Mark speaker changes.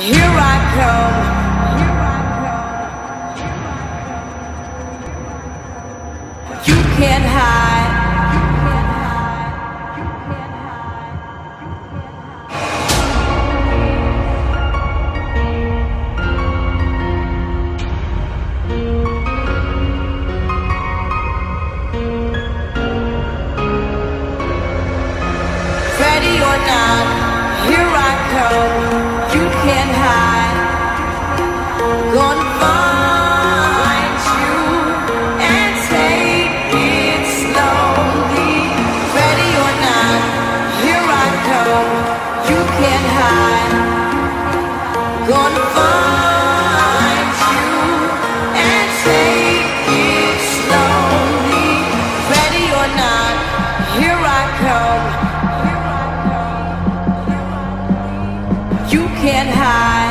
Speaker 1: Here I come. You can't hide. Ready or not, here I come. You can't hide. Gonna find you and take it slowly. Ready or not, here I come. You can't hide. Gonna find you and take it slowly. Ready or not, here I come. You can't hide.